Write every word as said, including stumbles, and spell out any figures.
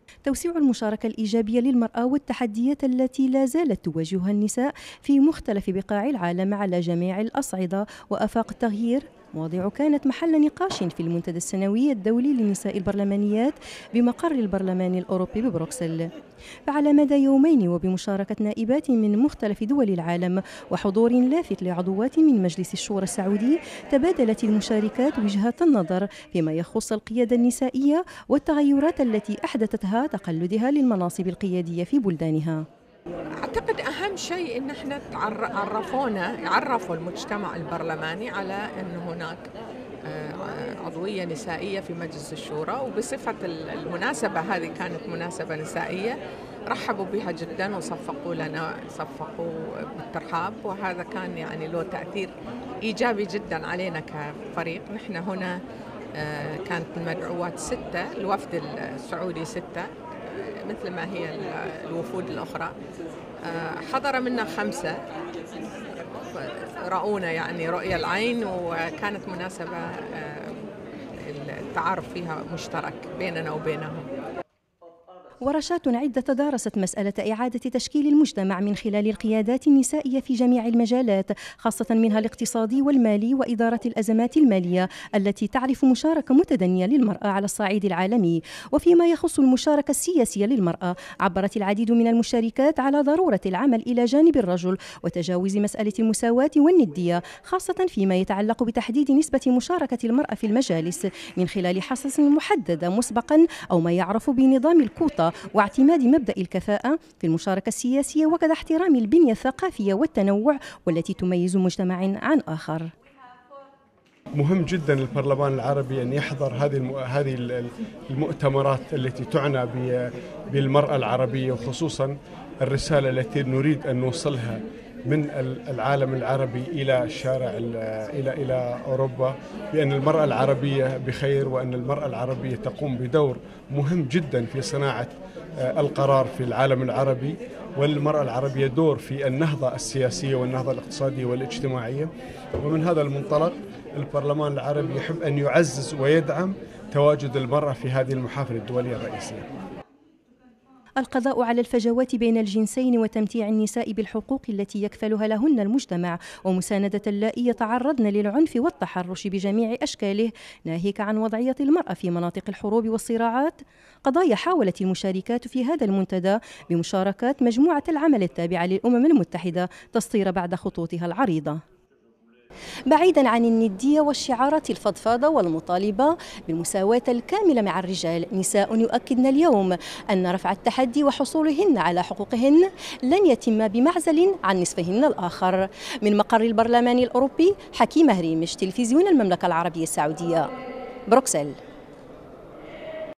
توسيع المشاركة الإيجابية للمرأة والتحديات التي لا زالت تواجهها النساء في مختلف بقاع العالم على جميع الأصعدة وآفاق التغيير مواضيع كانت محل نقاش في المنتدى السنوي الدولي للنساء البرلمانيات بمقر البرلمان الأوروبي ببروكسل. فعلى مدى يومين وبمشاركة نائبات من مختلف دول العالم وحضور لافت لعضوات من مجلس الشورى السعودي، تبادلت المشاركات وجهات النظر فيما يخص القيادة النسائية والتغيرات التي أحدثتها تقلدها للمناصب القيادية في بلدانها. أعتقد أهم شيء إن إحنا عرفونا يعرفوا المجتمع البرلماني على أن هناك عضوية نسائية في مجلس الشورى، وبصفة المناسبة هذه كانت مناسبة نسائية رحبوا بها جدا وصفقوا لنا صفقوا بالترحاب، وهذا كان يعني له تأثير إيجابي جدا علينا كفريق. نحن هنا كانت المدعوات ستة، الوفد السعودي ستة مثل ما هي الوفود الأخرى، حضر منا خمسة رأونا يعني رؤية العين، وكانت مناسبة التعارف فيها مشترك بيننا وبينهم. ورشات عدة تدارست مسألة إعادة تشكيل المجتمع من خلال القيادات النسائية في جميع المجالات، خاصة منها الاقتصادي والمالي وإدارة الأزمات المالية التي تعرف مشاركة متدنية للمرأة على الصعيد العالمي. وفيما يخص المشاركة السياسية للمرأة، عبرت العديد من المشاركات على ضرورة العمل إلى جانب الرجل وتجاوز مسألة المساواة والندية، خاصة فيما يتعلق بتحديد نسبة مشاركة المرأة في المجالس من خلال حصص محددة مسبقا أو ما يعرف بنظام الكوتا، واعتماد مبدأ الكفاءة في المشاركة السياسية، وكذا احترام البنية الثقافية والتنوع والتي تميز مجتمع عن آخر. مهم جدا للبرلمان العربي أن يحضر هذه هذه المؤتمرات التي تعنى بالمرأة العربية، وخصوصا الرسالة التي نريد أن نوصلها من العالم العربي إلى الشارع إلى إلى أوروبا، بأن المرأة العربية بخير، وأن المرأة العربية تقوم بدور مهم جدا في صناعة القرار في العالم العربي، والمرأة العربية دور في النهضة السياسية والنهضة الاقتصادية والاجتماعية. ومن هذا المنطلق البرلمان العربي يحب أن يعزز ويدعم تواجد المرأة في هذه المحافل الدولية الرئيسية. القضاء على الفجوات بين الجنسين وتمتيع النساء بالحقوق التي يكفلها لهن المجتمع، ومساندة اللائي يتعرضن للعنف والتحرش بجميع أشكاله، ناهيك عن وضعية المرأة في مناطق الحروب والصراعات، قضايا حاولت المشاركات في هذا المنتدى بمشاركات مجموعة العمل التابعة للأمم المتحدة تسطير بعد خطوطها العريضة. بعيدا عن الندية والشعارات الفضفاضة والمطالبة بالمساواة الكاملة مع الرجال، نساء يؤكدن اليوم أن رفع التحدي وحصولهن على حقوقهن لن يتم بمعزل عن نصفهن الآخر. من مقر البرلمان الأوروبي، حكيمة هريمش، تلفزيون المملكة العربية السعودية، بروكسل.